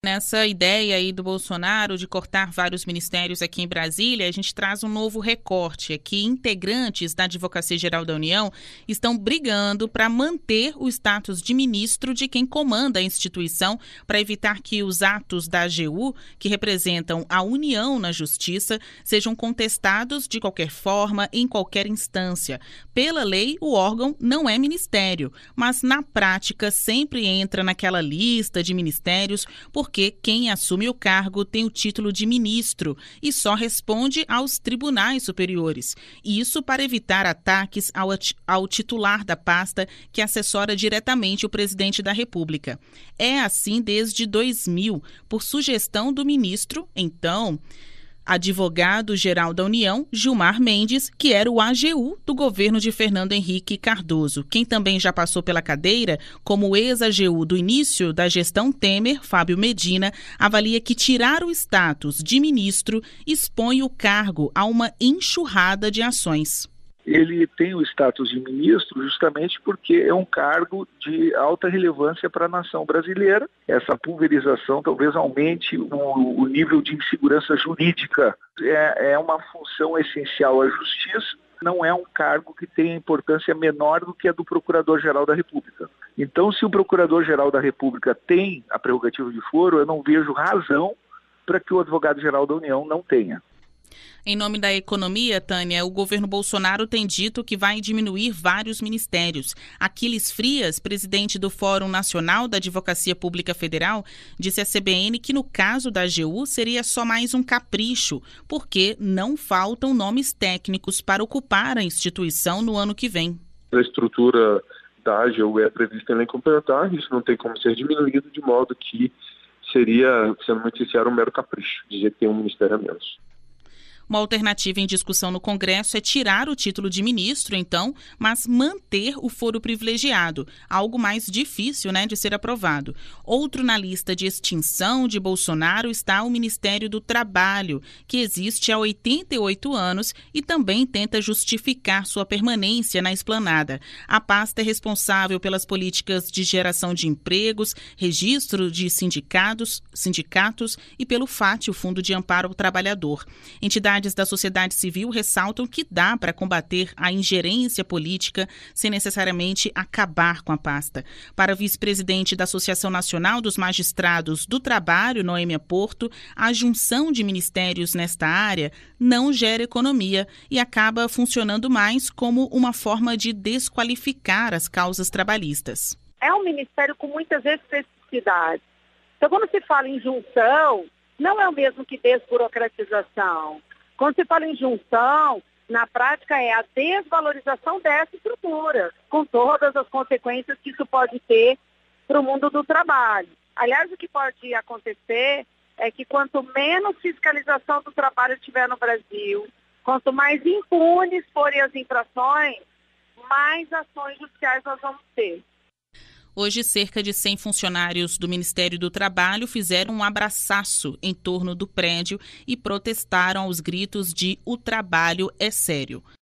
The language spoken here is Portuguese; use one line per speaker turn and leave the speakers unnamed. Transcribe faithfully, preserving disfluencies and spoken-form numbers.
Nessa ideia aí do Bolsonaro de cortar vários ministérios aqui em Brasília, a gente traz um novo recorte. Aqui, integrantes da Advocacia Geral da União estão brigando para manter o status de ministro de quem comanda a instituição, para evitar que os atos da A G U, que representam a União na Justiça, sejam contestados de qualquer forma, em qualquer instância. Pela lei, o órgão não é ministério, mas na prática sempre entra naquela lista de ministérios, porque porque quem assume o cargo tem o título de ministro e só responde aos tribunais superiores. Isso para evitar ataques ao, ao titular da pasta, que assessora diretamente o presidente da República. É assim desde dois mil, por sugestão do ministro, então, advogado-geral da União, Gilmar Mendes, que era o A G U do governo de Fernando Henrique Cardoso. Quem também já passou pela cadeira, como ex-A G U do início da gestão Temer, Fábio Medina, avalia que tirar o status de ministro expõe o cargo a uma enxurrada de ações.
Ele tem o status de ministro justamente porque é um cargo de alta relevância para a nação brasileira. Essa pulverização talvez aumente o, o nível de insegurança jurídica. É, é uma função essencial à justiça, não é um cargo que tenha importância menor do que a do Procurador-Geral da República. Então, se o Procurador-Geral da República tem a prerrogativa de foro, eu não vejo razão para que o Advogado-Geral da União não tenha.
Em nome da economia, Tânia, o governo Bolsonaro tem dito que vai diminuir vários ministérios. Aquiles Frias, presidente do Fórum Nacional da Advocacia Pública Federal, disse à C B N que no caso da A G U seria só mais um capricho, porque não faltam nomes técnicos para ocupar a instituição no ano que vem.
A estrutura da A G U é prevista em lei complementar, isso não tem como ser diminuído, de modo que seria, sendo muito sincero, um mero capricho dizer que tem um ministério a menos.
Uma alternativa em discussão no Congresso é tirar o título de ministro, então, mas manter o foro privilegiado, algo mais difícil, né, de ser aprovado. Outro na lista de extinção de Bolsonaro está o Ministério do Trabalho, que existe há oitenta e oito anos e também tenta justificar sua permanência na esplanada. A pasta é responsável pelas políticas de geração de empregos, registro de sindicatos, sindicatos e pelo FAT, o Fundo de Amparo ao Trabalhador. Entidade da sociedade civil ressaltam que dá para combater a ingerência política sem necessariamente acabar com a pasta. Para a vice-presidente da Associação Nacional dos Magistrados do Trabalho, Noêmia Porto, a junção de ministérios nesta área não gera economia e acaba funcionando mais como uma forma de desqualificar as causas trabalhistas.
É um ministério com muitas especificidades. Então, quando se fala em junção, não é o mesmo que desburocratização. Quando se fala em junção, na prática é a desvalorização dessa estrutura, com todas as consequências que isso pode ter para o mundo do trabalho. Aliás, o que pode acontecer é que quanto menos fiscalização do trabalho tiver no Brasil, quanto mais impunes forem as infrações, mais ações judiciais nós vamos ter.
Hoje, cerca de cem funcionários do Ministério do Trabalho fizeram um abraçaço em torno do prédio e protestaram aos gritos de "o trabalho é sério".